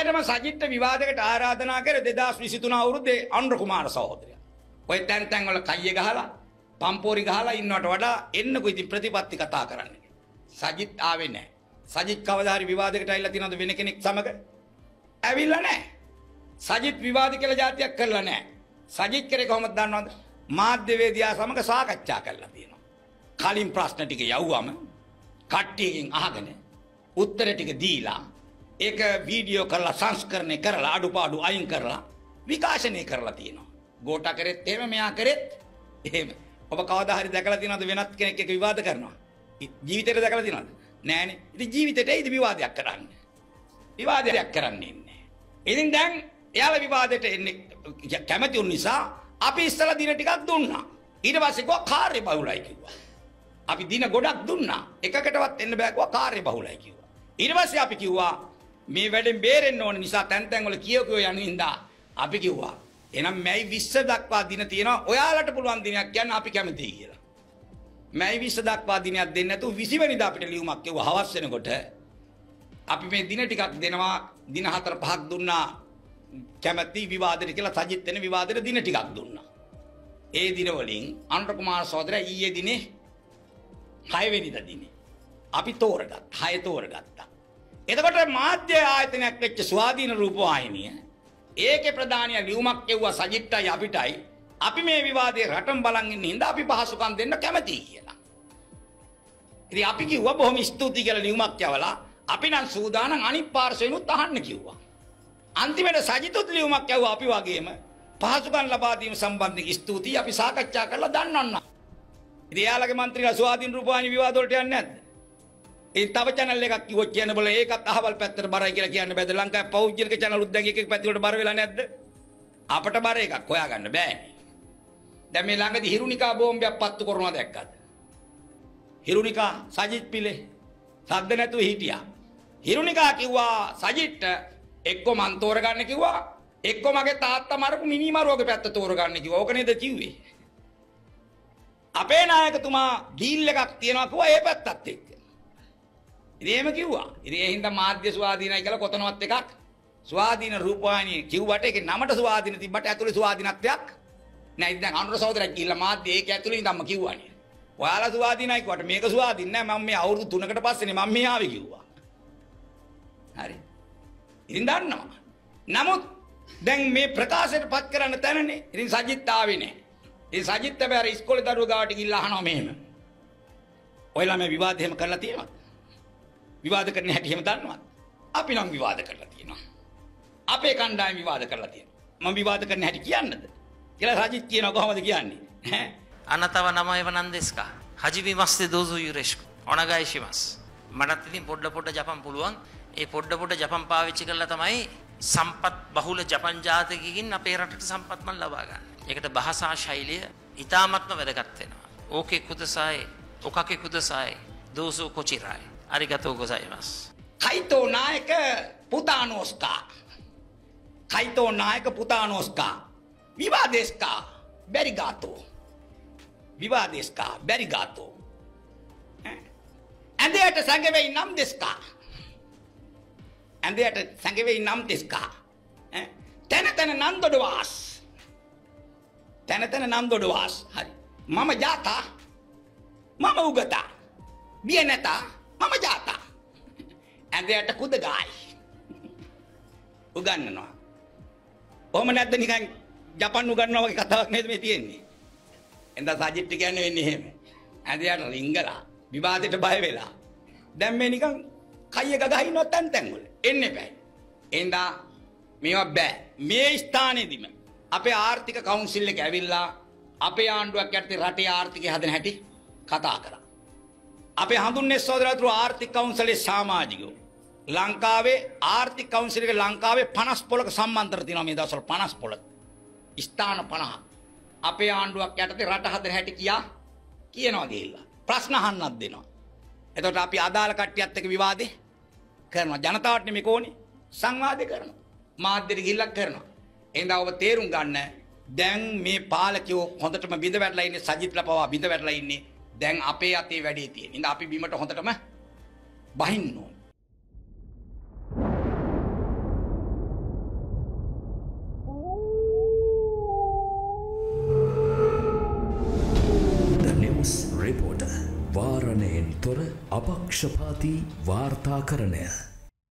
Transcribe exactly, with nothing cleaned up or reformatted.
ඒකටම සජිත්ට විවාදයකට ආරාධනා කරේ දෙදාස් විසිතුන අවුරුද්දේ අනුර කුමාර සහෝදරයා. ඔය තැන් තැන් වල කයිය ගහලා පම්පෝරි ගහලා ඉන්නවට වඩා එන්නකෝ ඉතින් ප්‍රතිපත්ති කතා කරන්නේ. සජිත් ආවේ නැහැ. සජිත් කවදා හරි විවාදයකට ඇවිල්ලා තියනවද වෙන කෙනෙක් සමග? ඇවිල්ලා නැහැ. සජිත් විවාද කියලා જાතියක් කරලා නැහැ. සජිත් කරේ කොහොමද දන්නවද? මාධ්‍යවේදියා සමග සාකච්ඡා කරලා තියෙනවා. කලින් ප්‍රශ්න ටික යවුවම කට්ටියකින් අහගෙන උත්තර ටික දීලා ඒක වීඩියෝ කරලා සංස්කරණය කරලා අඩුපාඩු අයින් කරලා විකාශනය කරලා තියෙනවා. ගෝඨා කරෙත් එහෙම මෙයා කරෙත් එහෙම. ඔබ කවදා හරි දැකලා තියෙනවද වෙනත් කෙනෙක් එක්ක විවාද කරනවා? ජීවිතේට දැකලා තියෙනවද? නෑනේ. ඉතින් ජීවිතේට ඒද විවාදයක් කරන්නේ? විවාදයක් කරන්නේ නැහැ. ඉතින් දැන් එයාලා විවාදයට එන්නේ කැමති වුන නිසා අපි ඉස්සලා දින ටිකක් දුන්නා. ඊට පස්සේ කිව්වා කාර්ය බහුලයි කිව්වා. අපි දින ගොඩක් දුන්නා. එකකටවත් එන්න බෑ කිව්වා කාර්ය බහුලයි කිව්වා. ඊට පස්සේ අපි කිව්වා මේ වැඩෙන් බේරෙන්න ඕන නිසා තැන් තැන් වල කියෝ කියෝ යන හින්දා අපි කිව්වා එහෙනම් මැයි විස්ස දක්වා දින තියෙනවා. ඔයාලට පුළුවන් දිනයක් කියන්න අපි කැමතියි කියලා. මැයි විස්ස දක්වා දිනයක් දෙන්නේ නැතුව විසි වෙනිදා අපිට ලියුමක් කිව්වා හවස් වෙනකොට අපි මේ දින ටිකක් දෙනවා. දින හතර පහක් දුන්නා කැමැති විවාදෙට කියලා සජිත් වෙන විවාදෙට දින ටිකක් දුන්නා. ඒ දින වලින් අනුර කුමාර සහෝදරයා ඊයේ දිනේ හය වෙනිදා දිනේ අපි තෝරගත්තා. හය තෝරගත්තා. එතකොට මාධ්‍ය ආයතනයක් වෙච්ච ස්වාධීන රූපවාහිනිය ඒකේ ප්‍රධානිය ලියුමක් කියුවා සජිත්ටයි අපිටයි අපි මේ විවාදයේ රටම බලන් ඉන්න හින්දා අපි පහසුකම් දෙන්න කැමතියි කියලා. ඉතින් අපි කිව්වා බොහොම ස්තුතියි කියලා ලියුමක් යවලා අපි නම් සූදානම් අනිත් පාර්ශ්වෙනුත් අහන්න කිව්වා. අන්තිමට සජිතුත් ලියුමක් යවුවා අපි වගේම පහසුකම් ලබා දීම සම්බන්ධයෙන් ස්තුතියි අපි සාකච්ඡා කරලා දන්නවන්න. ඉතින් එයාලගේ മന്ത്രിලා ස්වාධීන රූපවාහිනී විවාද වලට යන්නේ නැද්ද? ඒ තව channel එකක් කිව්වොත් කියන්න බල ඒකත් අහවල් පැත්තට බරයි කියලා කියන්න බෑද? ලංකාවේ පෞද්ගලික channel උත් දැන් එක එක පැතිවලට බර වෙලා නැද්ද? අපට බර එකක් හොයාගන්න බෑනේ. දැන් මේ ළඟදී හිරුනිකා බෝම්බයක් පත්තු කරනවා දැක්කද? හිරුනිකා සජිත් පිලේ සද්ද නැතුව හිටියා. හිරුනිකා කිව්වා සජිත්ට එක්ක මන් තෝරගන්න කිව්වා එක්ක මගේ තාත්තා මරපු මිනිමරුවගේ පැත්ත තෝරගන්න කිව්වා. ඕක නේද කිව්වේ? අපේ නායකතුමා ඩීල් එකක් තියනවා කිව්වා ඒ පැත්තත් එක්ක. ඉතින් එහෙම කිව්වා. ඉතින් ඒ හින්දා මාධ්‍ය ස්වාධීනයි කියලා කොතනවත් එකක් ස්වාධීන රූපවාහිනිය කිව්වට ඒකේ නමට ස්වාධීන තිබ්බට ඇතුලේ ස්වාධීනත්වයක් නෑ. ඉතින් දැන් අනුර සහෝදරයා ගිහිල්ලා මාධ්‍ය ඒක ඇතුලේ ඉඳන්ම කිව්වනේ. ඔයාලා ස්වාධීනයි කිව්වට මේක ස්වාධීන නෑ. මම මේ අවුරුදු තුනකට පස්සේනේ මම මේ ආවේ කිව්වා. හරි. ඉතින් දන්නවා. නමුත් දැන් මේ ප්‍රකාශයට පත් කරන්න තැනනේ. ඉතින් සජිත් ආවේ නෑ. ඉතින් සජිත් හැබැයි අර ඉස්කෝලේ දරුවෝ ගාවට ගිහිල්ලා අහනවා මෙහෙම. ඔයලා මේ විවාද එහෙම කරලා තියෙනවද? විවාද කරන හැටි එහෙම දන්නවද? අපි නම් විවාද කරලා තියෙනවා. අපේ කණ්ඩායම විවාද කරලා තියෙනවා. මම විවාද කරන හැටි කියන්නද? කියලා සජිත් කියනවා කොහොමද කියන්නේ? ඈ あなたは名前は何ですか? 初めましてどうぞよろしくお願いします. මටත් ඉතින් පොඩ පොඩ ජපන් පුළුවන්. ඒ පොඩ පොඩ ජපන් පාවිච්චි කරලා තමයි සම්පත් බහුල ජපන් ජාතිකයකින් අපේ රටට සම්පත් මන් ලබා ගන්න. ඒකට භාෂා ශෛලිය ඉතාමත්ම වැදගත් වෙනවා. ඕකේ කුදසයි, ඔකකේ කුදසයි, දෝසෝ කොචිරයි. අරිගතෝ ගොසයිමස්. කයිතෝ නායක පුතානෝස්කා. කයිතෝ නායක පුතානෝස්කා. විවාදෙස්කා බැරිගාතෝ. විවාදෙස්කා බැරිගාතෝ. ඇඳයට සංගෙවෙයි නම් දෙස්කා. ඇඳයට සංගෙවෙයි නම් දෙස්කා. තැන තැන නම් දොඩවාස්. තැන තැන නම් දොඩවාස්. හරි. මම ජාතා. මම උගතා. බිය නැතා. මම ජාතා. ඇඳයට කුද ගායි. උගන්නනවා. කොහොම නැද්ද නිකන් ජපන් උගන්නවා වගේ කතාවක් නේද මේ තියෙන්නේ? එඳා සජිත් කියන්නේ වෙන්නේ එහෙම. ඇඳයට රිංගලා විවාදයට බය වෙලා. දැන් මේ නිකන් කයි එක ගහිනව තැන් තැන් වල. එන්නේ බෑ. එඳා මේවා බෑ. මේ ස්ථානයේදීම අපේ ආර්ථික කවුන්සිල් එක ඇවිල්ලා අපේ ආණ්ඩුවක් යටතේ රටේ ආර්ථිකය හදන හැටි කතා කරා. අපේ හඳුන්නේ සෝදරතුරු ආර්ථික කවුන්සිලේ සමාජිකයෝ ලංකාවේ ආර්ථික කවුන්සිල් එක ලංකාවේ පනස් පොලක සම්බන්ධතර තියෙනවා මේ දවස්වල පනස් පොලක ස්ථාන පනහක් අපේ ආණ්ඩුවක් යටතේ රට හදන හැටි කියා කියනවා ගිහිල්ලා ප්‍රශ්න අහන්නත් දෙනවා. එතකොට අපි අදාළ කට්ටියත් එක්ක විවාදේ කරනවා. ජනතාවට නෙමෙයි කොහොනේ සංවාදේ කරනවා. මාධ්‍යෙට ගිහිල්ලා කරනවා. එහෙනම් ඔබ තේරුම් ගන්න දැන් මේ පාලකයෝ හොඳටම බිඳ වැටලා ඉන්නේ සජිත්ලා පවා බිඳ වැටලා ඉන්නේ. දැන් අපේ අතේ වැඩේ තියෙන. ඉතින් අපි බිමට හොඳටම බහින්න ඕන. තොර අපක්ෂපාතී වාර්තාකරණය